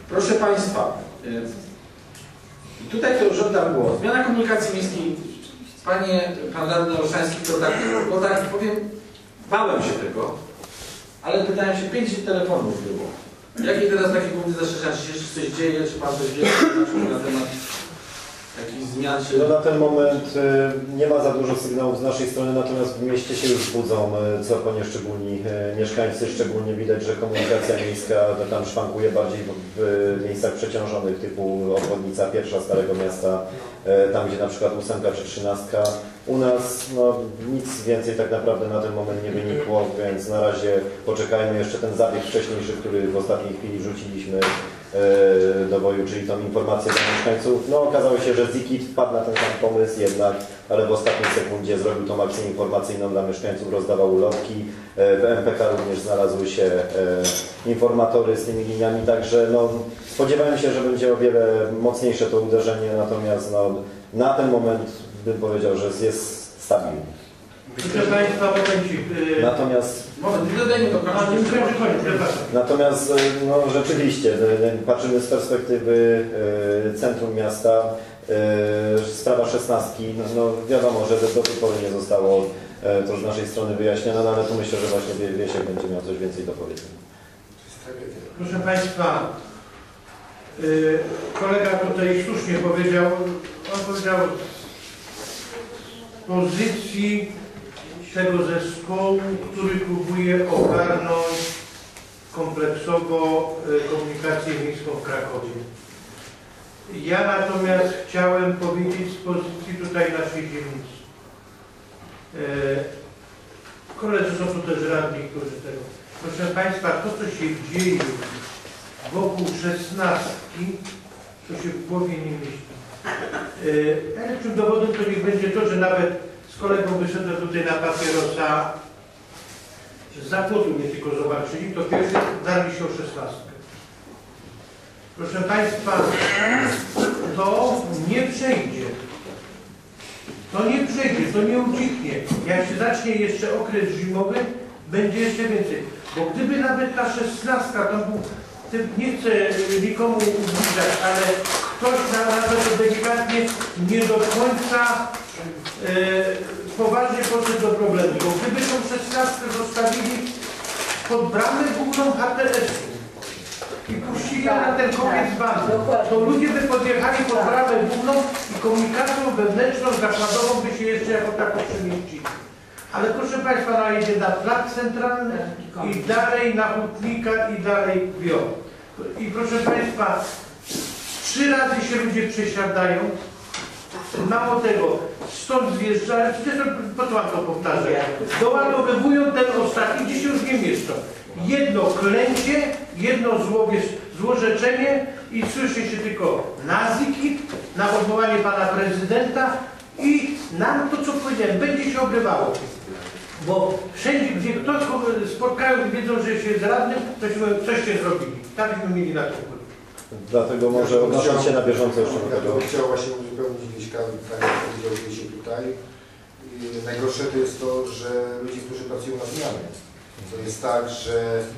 Proszę Państwa, tutaj to już oddam głos. Zmiana komunikacji miejskiej. Pan radny Olszański, to tak, bo tak powiem, bałem się tego, ale pytałem się, 5 telefonów było. Jakie teraz takie punkty zastrzeżenia? Czy się jeszcze coś dzieje, czy Pan coś wie na temat jakichś zmian? Czy... No na ten moment nie ma za dużo sygnałów z naszej strony, natomiast w mieście się już budzą, co ponieszczególni mieszkańcy. Szczególnie widać, że komunikacja miejska tam szwankuje bardziej w miejscach przeciążonych, typu obwodnica pierwsza Starego Miasta, tam gdzie na przykład 8 czy 13. U nas no, nic więcej tak naprawdę na ten moment nie wynikło, więc na razie poczekajmy jeszcze ten zabieg wcześniejszy, który w ostatniej chwili rzuciliśmy do boju, czyli tą informację dla mieszkańców. No okazało się, że Zikit wpadł na ten sam pomysł jednak, ale w ostatniej sekundzie zrobił tą akcję informacyjną dla mieszkańców, rozdawał ulotki. W MPK również znalazły się informatory z tymi liniami, także no, spodziewałem się, że będzie o wiele mocniejsze to uderzenie, natomiast no, na ten moment bym powiedział, że jest stabilny. Proszę Państwa, momencik. Natomiast no, rzeczywiście patrzymy z perspektywy centrum miasta, sprawa 16, no wiadomo, że do tej pory nie zostało to z naszej strony wyjaśnione, no, ale tu myślę, że właśnie Wiesiek będzie miał coś więcej do powiedzenia. Proszę Państwa, kolega tutaj słusznie powiedział, on powiedział z pozycji tego zespołu, który próbuje ogarnąć kompleksowo komunikację miejską w Krakowie. Ja natomiast chciałem powiedzieć z pozycji tutaj naszej dzielnicy. Koledzy są tu też radni, którzy tego. Proszę Państwa, to co się dzieje wokół 16, to się w głowie nie mieści. Najlepszym dowodem to niech będzie to, że nawet z kolegą wyszedłem tutaj na papierosa, z zapłotu nie tylko zobaczyli, to pierwszy darli się o 16. Proszę Państwa, to nie przejdzie. To nie przejdzie, to nie ucichnie. Jak się zacznie jeszcze okres zimowy, będzie jeszcze więcej. Bo gdyby nawet ta 16, tam był, nie chcę nikomu ubliżać, ale ktoś nawet delikatnie nie do końca poważnie podszedł do problemu. Bo gdyby tą 16 zostawili pod bramę główną HTS-u i puścili na ten kopiec bandy, to ludzie by podjechali pod bramę główną i komunikacją wewnętrzną, zakładową by się jeszcze jako taką przemieścili. Ale proszę Państwa, no idzie na plac centralny i dalej na Hutnika i dalej wio. I proszę Państwa, 3 razy się ludzie przesiadają. Mało tego, stąd zjeżdżają, po co mam to powtarzać? Doładowywują ten ostatni, gdzie się już nie mieszczą. Jedno klęcie, jedno złorzeczenie i słyszy się tylko na Zikit, na odwołanie Pana Prezydenta i nam to, co powiedziałem, będzie się obrywało. Bo wszędzie, gdzie ktoś spotkają i wiedzą, że się jest radnym, to się mówią, coś się zrobili. Tak byśmy mieli na to. Dlatego może odnosząc się na bieżąco jeszcze do tego. Chciał właśnie uzupełnić Wieśka, tak jak powiedział Wiesiek tutaj. Najgorsze to jest to, że ludzie, którzy pracują na zmiany. To jest tak, że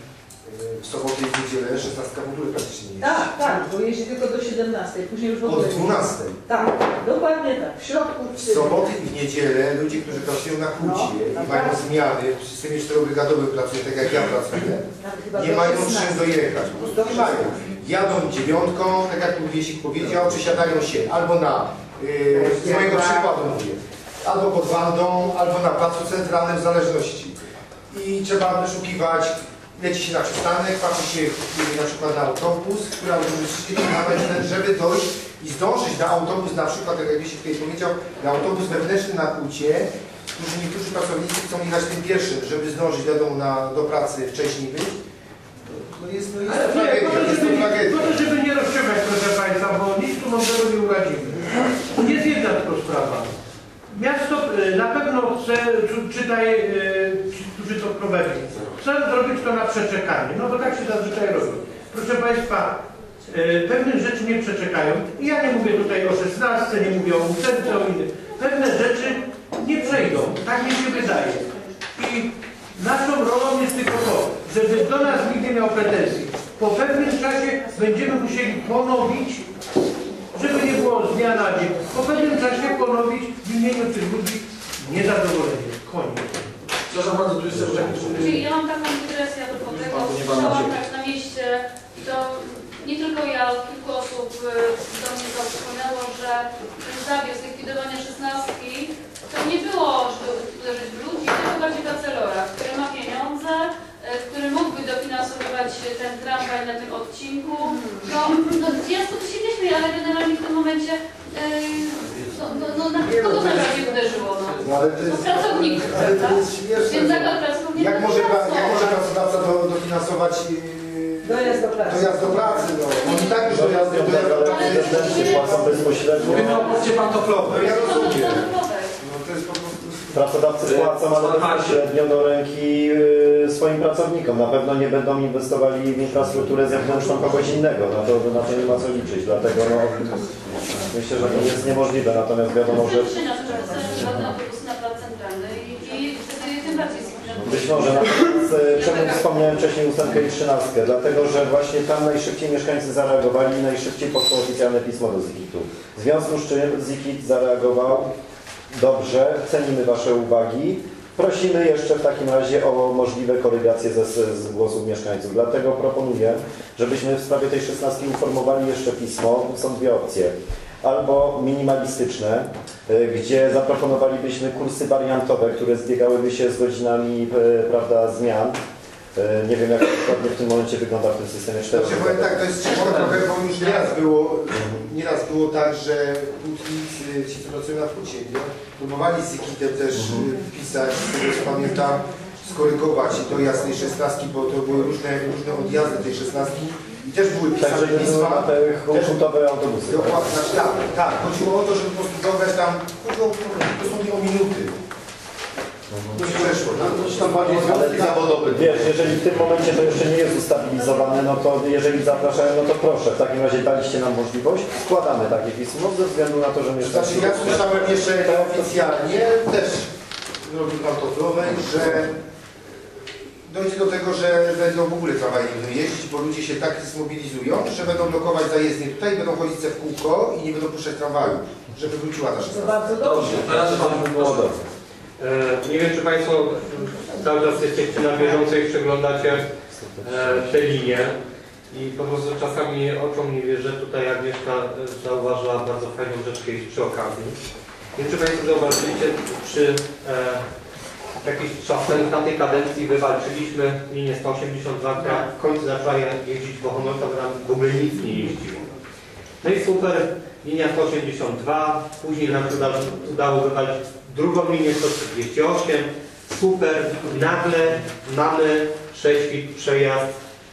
w sobotę i w niedzielę 16 w ogóle praktycznie nie jest. Tak, tak, bo jeździ tylko do 17, później już w ogóle. Od 12. Tak, dokładnie tak. W środku. W soboty i w niedzielę ludzie, którzy pracują na hucie i mają zmiany, w systemie 4-brygadowym pracują, tak jak ja pracuję, nie mają czym dojechać. Po prostu nie mają. Jadą 9, tak jak tu Wiesik powiedział, przesiadają się albo na, z mojego przykładu mówię, albo pod Wandą, albo na placu centralnym, w zależności. I trzeba wyszukiwać, leci się na przystanek, patrzy się na przykład na autobus, który żeby dojść i zdążyć na autobus, na przykład, jak Wiesik tutaj powiedział, na autobus wewnętrzny na Hucie, którzy niektórzy pracownicy chcą jechać tym pierwszym, żeby zdążyć do pracy wcześniej być. No jest tragedia, jest to tragedia. Po to, żeby nie rozciągać, proszę Państwa, bo nic tu mądrego nie uradzimy. Jest jedna tylko sprawa. Miasto na pewno chce, czytaj, ci, którzy to prowadzili, chcą zrobić to na przeczekanie, no bo tak się zazwyczaj robi. Proszę Państwa, pewnych rzeczy nie przeczekają. I ja nie mówię tutaj o 16, nie mówię o 8, o innych. Pewne rzeczy nie przejdą, tak mi się wydaje. I naszą rolą jest tylko to, żeby do nas nikt nie miał pretensji. po pewnym czasie będziemy musieli ponowić, żeby nie było z dnia na dzień, po pewnym czasie ponowić w imieniu tych ludzi niezadowolenie. Koniec. Przepraszam bardzo, tu jest jeszcze jakiś... Ja mam taką dygresję do tego, słyszałam tak na mieście i to nie tylko ja, ale kilku osób do mnie to przypomniało, że ten zabieg zlikwidowania 16 to nie było, żeby uderzyć w ludzi, tylko bardziej w Acelora, który ma pieniądze, który mógłby dofinansowywać ten tramwaj na tym odcinku. No jasno to się nie śmieje, ale generalnie w tym momencie na kogo to bardziej uderzyło? No pracowników, prawda? Więc zakład pracowników. Jak może pracodawca dofinansować Dojazd do pracy. dojazd do pracy? No. Oni tak już dojazd do pracy. Płacą bezpośrednio. Mówimy o opłacie pantoflowej. Ja rozumiem. No to jest po prostu... Pracodawcy płacą, ale bezpośrednio do ręki swoim pracownikom. Na pewno nie będą inwestowali w infrastrukturę zewnętrzną kogoś innego. Na to nie ma co liczyć. Dlatego myślę, że to jest niemożliwe. Natomiast wiadomo, że... na plac centralny i wtedy tym bardziej Być może. Czemu wspomniałem wcześniej 8 i 13? Dlatego, że właśnie tam najszybciej mieszkańcy zareagowali i najszybciej poszło oficjalne pismo do ZIKIT-u. W związku z czym ZIKIT zareagował dobrze, cenimy Wasze uwagi. Prosimy jeszcze w takim razie o możliwe korygacje z głosów mieszkańców. Dlatego proponuję, żebyśmy w sprawie tej 16 informowali jeszcze pismo. Są dwie opcje. Albo minimalistyczne, gdzie zaproponowalibyśmy kursy wariantowe, które zbiegałyby się z godzinami prawda, zmian. Nie wiem, jak dokładnie w tym momencie wygląda w tym systemie 4. Znaczy, powiem tak, to jest szybko trochę, bo już nieraz było tak, że hutnicy, ci co pracują na hucie, próbowali z ZIKIT-em też wpisać, z tego co pamiętam, skorygować dojazd tej 16, bo to były różne odjazdy tej 16 i też były pisane pisma. Te hutowe autobusy. Dokładnie, znaczy tak, chodziło o to, żeby po prostu dograć tam, chodziło dosłownie o minuty. To się przeszło, Ale zawodowy. Wiesz, jeżeli w tym momencie to jeszcze nie jest ustabilizowane, no to jeżeli zapraszają, no to proszę, w takim razie daliście nam możliwość, składamy takie pismo ze względu na to, że mieszkańcy... Znaczy ja słyszałem jeszcze oficjalnie, też robił pan to Flowey, że dojdzie do tego, że będą w ogóle tramwaje jeździć, bo ludzie się tak zmobilizują, że będą blokować zajezdnie tutaj, będą chodzić w kółko i nie będą puszczać tramwaju, żeby wróciła ta 16. Bardzo dobrze. Teraz Pan mówi. Nie wiem, czy Państwo cały czas jesteście na bieżąco i przeglądacie te linie i po prostu czasami oczom nie wierzę. Tutaj Agnieszka zauważyła bardzo fajną rzecz kiedyś przy okazji. Nie wiem, czy Państwo zauważyliście, przy jakiś czasem na tej kadencji wywalczyliśmy linię 182, która w końcu zaczęła jeździć, bo Honorka w ogóle nic nie jeździło. No i super, linia 182, później nam udało wywalczyć drugą linię 148, super, nagle mamy 6 feet przejazd,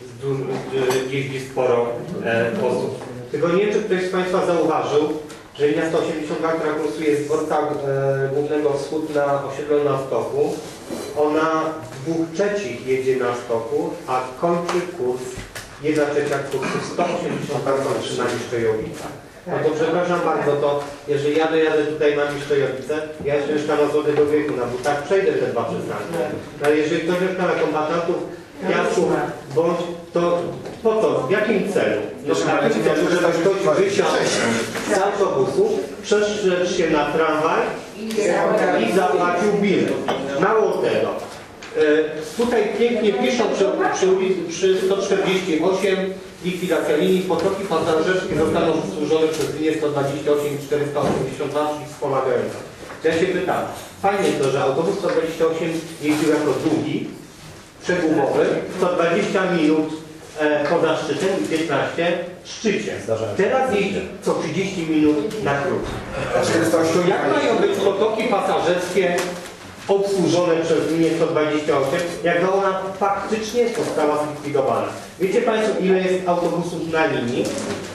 jeździ sporo osób. Tylko nie wiem, czy ktoś z Państwa zauważył, że linia 182, która kursuje z dworca głównego wschód na osiedlu na stoku, ona 2/3 jedzie na stoku, a kończy kurs 1/3 kursu 183 na Miszczejowica. No to przepraszam bardzo, to jeżeli ja dojadę tutaj na Miszczejowice, ja jeszcze mieszkam na Złotego Wieku, na butach, przejdę te 2 przystanki. Ale jeżeli ktoś mieszka na kombatantów, Jasów, bądź to po co? W jakim celu? No w takim celu, żeby ktoś wysiadł z autobusu, przeszedł się na tramwaj i zapłacił bilet. Mało tego. Tutaj pięknie piszą przy 148 likwidacja linii potoki pasażerskie zostaną obsłużone przez linię 128 i 482 i wspomagające. Ja się pytam, fajnie to, że autobus 128 jeździł jako drugi, przegumowy, 120 minut poza szczytem i 15 w szczycie. Teraz jeździ co 30 minut na krótki. To jak mają być potoki pasażerskie obsłużone przez linię 128, jak ona faktycznie została zlikwidowana? Wiecie Państwo, ile jest autobusów na linii?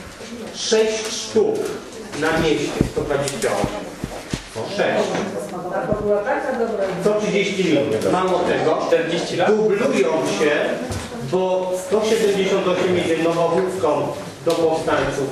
6 sztuk na mieście 128. 6. Co 30 minut. Mało tego, 40 lat dublują się, bo 178 jedzie Nowowódzką do powstańców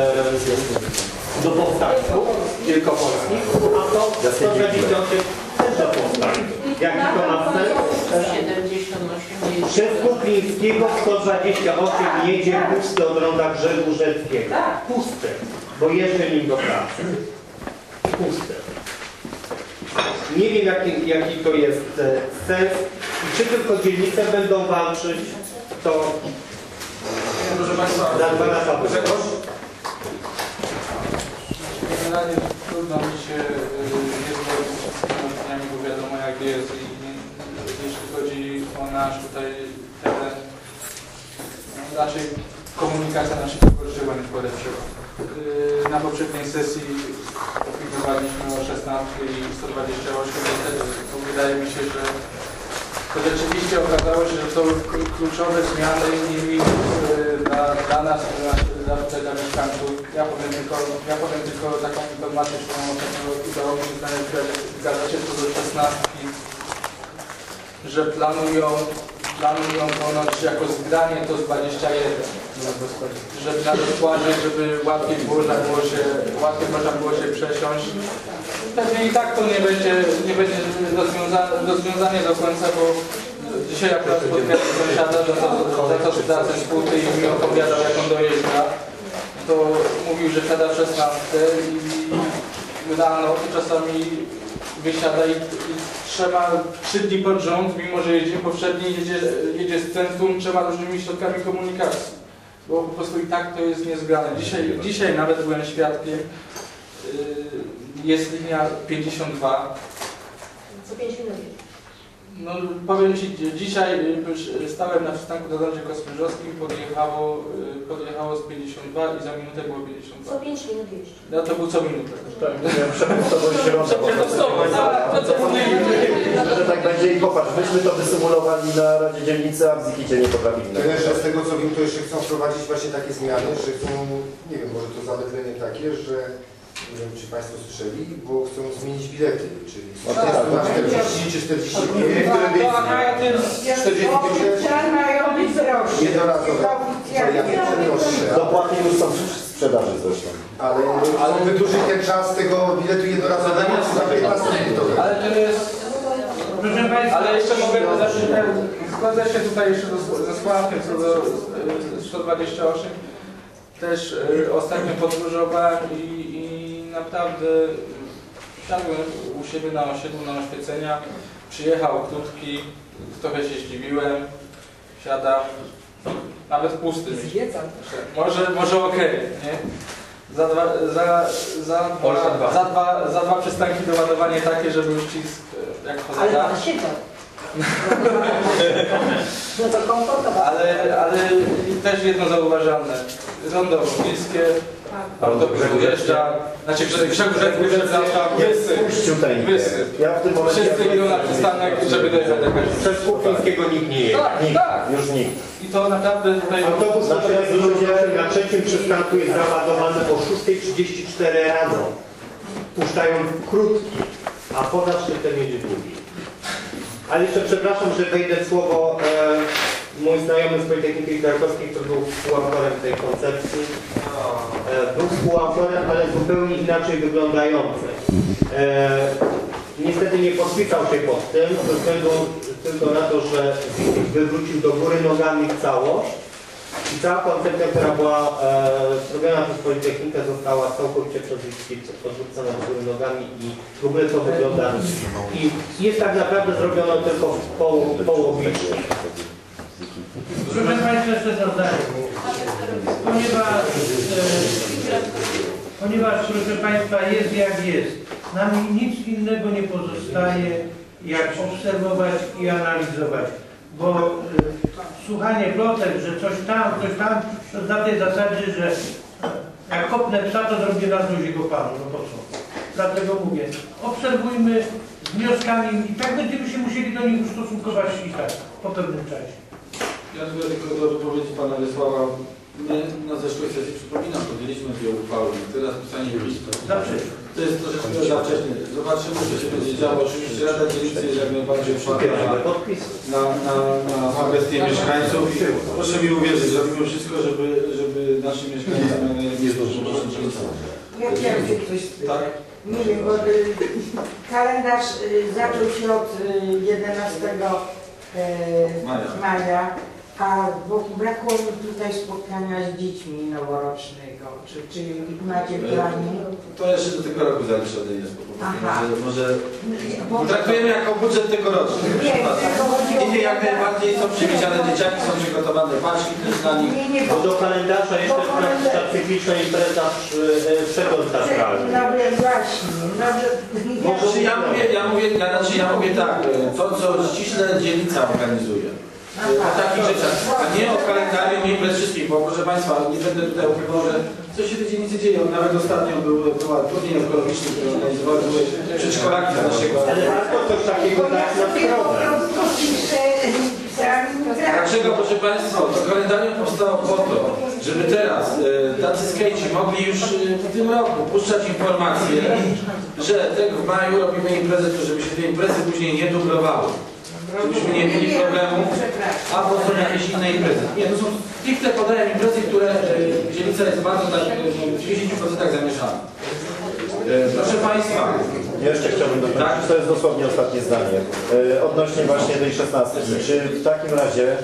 wielkopolskich, a to 128 też do powstańców. Jaki to ma sens? 78 Przez Kuklińskiego 128 jedzie puste od ronda Brzegu Rzeckiego. Puste, bo jeżdżę nim do pracy. Puste. Nie wiem jaki to jest sens i czy tylko dzielnice będą walczyć, to Proszę Państwa, za 2 lata. Generalnie trudno mi się nie zgodzić z tymi opiniami, bo wiadomo jak jest i jeśli chodzi o nasz tutaj teren, raczej komunikacja naszego polepszyła niż polepszyła. Na poprzedniej sesji opiniowaliśmy o 16 i 128, to wydaje mi się, że to rzeczywiście okazało się, że to kluczowe zmiany dla nas, dla mieszkańców. Ja powiem tylko taką informację, którą ostatnio udało mi się znaleźć w gazecie co do 16, że planują ponoć jako zgranie to z 21, żeby na rozkładzie, żeby łatwiej można było się przesiąść. Pewnie i tak to nie będzie rozwiązanie do końca, bo dzisiaj akurat spotkałem sąsiada, za to sprawdzę spółty i mi opowiadał, jak on dojeżdża. To mówił, że wsiada w 16 i rano czasami wysiada i trzeba 3 dni pod rząd, mimo że jedzie poprzedni, jedzie z centrum 3 różnymi środkami komunikacji. Bo po prostu i tak to jest niezgrane. Dzisiaj nawet byłem świadkiem, jest linia 52. Co 5 minut. No powiem Ci, dzisiaj stałem na przystanku do Dąży Kosmyrzowskim, podjechało z 52 i za minutę było 52. Co 5 minut jeździ. No to był co minutę. Tak, że tak będzie i popatrz, myśmy to wysymulowali na Radzie Dzielnicy, a w Zikicie nie potrafili. Że z tego co wiem, to jeszcze chcą wprowadzić właśnie takie zmiany, że chcą, nie wiem, może to zamyślenie takie, że nie wiem, czy Państwo słyszeli, bo chcą zmienić bilety, czyli z 40 na 40 czy 45, które były 45 jednorazowe, warianty droższe. Dopłaty już są w sprzedaży zresztą. Ale wydłużyć ten czas tego biletu jednorazowego na 15 minut. Ale to jest... Proszę Państwa, Ale jeszcze mogę zgodzę się tutaj jeszcze ze Sławkiem co do 128. Też ostatnio podróżowałem i naprawdę siadłem u siebie na osiedlu na oświecenia. Przyjechał krótki, trochę się zdziwiłem, siada, nawet pusty. Może okej, nie? Za dwa przystanki doładowanie takie, żeby już ścisk jak Ale poza. pan siedzą. No to komfortowo. Ale też jedno zauważalne. Rondo bliskie, autobus wyjeżdża, znaczy Grzegorz wyjeżdża wysyp. Ja w tym momencie... Wszyscy idą na przystanek, żeby dojechać do jakaś. Przez Kuklińskiego nikt nie jedzie. Tak. Już nikt. I to naprawdę tutaj... Autobus na 3. przystanku jest załadowany o 6:34 rano. Puszczają krótki, a poza szczytem jedzie długi. Ale jeszcze przepraszam, że wejdę w słowo. Mój znajomy z Politechniki Krakowskiej, który był współautorem tej koncepcji, był współautorem, ale zupełnie inaczej wyglądający. Niestety nie podpisał się pod tym, ze względu tylko na to, że wywrócił do góry nogami całość i cała koncepcja, która była zrobiona przez Politechnikę, została całkowicie przez odwrócona do góry nogami i w ogóle to wygląda. I jest tak naprawdę zrobione tylko połowicznie. proszę Państwa, jeszcze zadanie. Ponieważ, proszę Państwa, jest jak jest, nam nic innego nie pozostaje, jak obserwować i analizować. Bo słuchanie plotek, że coś tam, to na tej zasadzie, że jak kopnę psa, to zrobię na złość jego panu. No po co? Dlatego mówię, obserwujmy z wnioskami i tak będziemy się musieli do nich ustosunkować i tak, po pewnym czasie. Ja tylko do wypowiedzi Pana Wiesława. My na zeszłej sesji, przypominam, podjęliśmy 2 uchwały. Teraz pisanie listów. To jest troszeczkę za wcześnie. Zobaczymy, co się będzie działo. Oczywiście Rada Dzielnicy jest jak najbardziej otwarta na sugestie mieszkańców. Proszę mi uwierzyć, zrobimy wszystko, żeby nasi mieszkańcy mieli najlepiej zdrożone. Ja chciałam się coś spytać. Tak? Nie wiem, bo kalendarz zaczął się od 11 Maja, a brakło mi tutaj spotkania z dziećmi noworocznego. Czy macie plany? To jeszcze do tego roku zależy od innych sposobów. Aha. Może traktujemy jako budżet tegoroczny. Nie, jak najbardziej są przewidziane dzieciaki, są przygotowane paczki też dla nich. Bo do kalendarza jeszcze ta cykliczna impreza przegląd teatralny. No właśnie. Ja mówię tak, to co ściśle dzielnica organizuje. O takich rzeczach, a nie o kalendarium imprez wszystkich, bo proszę Państwa, nie będę tutaj ukrywał, że coś się w tej dzielnicy dzieje. Nawet ostatnio była turniej ekologiczny, który organizowały przedszkolaki z naszego... Ale warto coś takiego dać na stronę. Dlaczego, proszę Państwa, to kalendarium powstało po to, żeby teraz tacy skejci mogli już w tym roku puszczać informacje, że tak w maju robimy imprezę, to żeby się te imprezy później nie dublowały. Żebyśmy nie mieli problemu, albo są jakieś inne imprezy. Nie, to są stricte podaję imprezy, które dzielnica jest bardzo tak w 90% zamieszana. Proszę Państwa. Ja jeszcze chciałbym dokończyć, to jest dosłownie ostatnie zdanie. Odnośnie właśnie tej 16. Czy w takim razie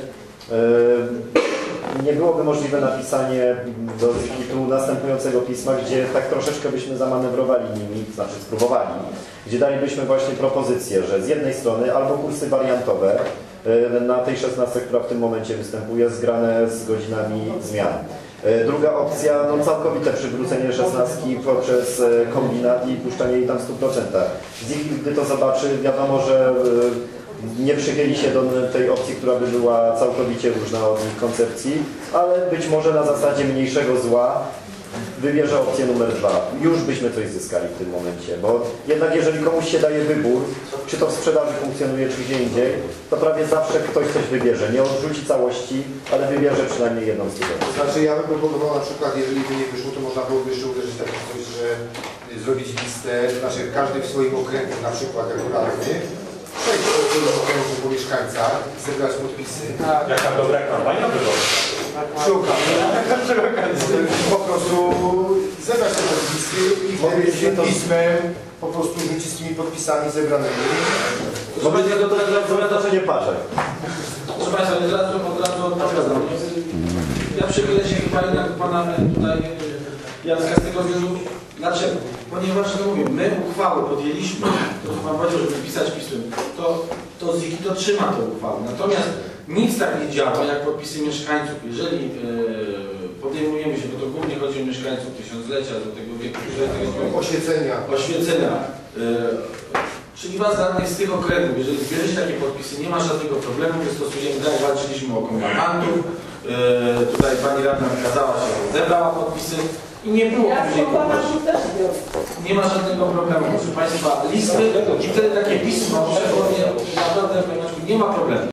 nie byłoby możliwe napisanie do ZIT-u następującego pisma, gdzie tak troszeczkę byśmy zamanewrowali nimi, znaczy spróbowali, gdzie dalibyśmy właśnie propozycję, że z jednej strony albo kursy wariantowe na tej 16, która w tym momencie występuje, zgrane z godzinami zmian. Druga opcja, no całkowite przywrócenie 16 poprzez kombinat i puszczanie jej tam w 100%. ZIT, gdy to zobaczy, wiadomo, że nie przychyli się do tej opcji, która by była całkowicie różna od ich koncepcji, ale być może na zasadzie mniejszego zła wybierze opcję numer 2. Już byśmy coś zyskali w tym momencie, bo jednak jeżeli komuś się daje wybór, czy to w sprzedaży funkcjonuje, czy gdzie indziej, to prawie zawsze ktoś coś wybierze. Nie odrzuci całości, ale wybierze przynajmniej jedną z tych opcji. To znaczy ja bym proponował na przykład, jeżeli by nie wyszło, to można byłoby jeszcze uderzyć takie coś, że zrobić listę, znaczy każdy w swoim okręgu, na przykład regularny, przejść do swojego okręgu po mieszkańcach, zebrać podpisy. Jaka dobra kampania wyborcza. Przy okazji. Po prostu zebrać te podpisy i wtedy tym pismem po prostu rzucić z tymi podpisami zebranymi. Wobec tego to nie patrzę. Proszę Państwa, od razu odpowiadam. Ja przychylę się chyba jednak Pana tutaj Jacka z tego względu. Dlaczego? Ponieważ no mówię, my uchwałę podjęliśmy, to Pan powiedział, żeby pisać pismem, to ZIT dotrzyma tę uchwałę. Natomiast nic tak nie działa jak podpisy mieszkańców. Jeżeli podejmujemy się, bo to głównie chodzi o mieszkańców tysiąclecia, do tego wieku, oświecenia. Czyli Was radnych z tych okręgów, jeżeli zbierzecie takie podpisy, nie ma żadnego problemu, wystosujemy, tak jak walczyliśmy o kombatantów. Tutaj Pani radna wykazała się, zebrała podpisy. I nie było później. Nie ma żadnego problemu, proszę Państwa. Listy i wtedy takie pismo, naprawdę nie ma problemu.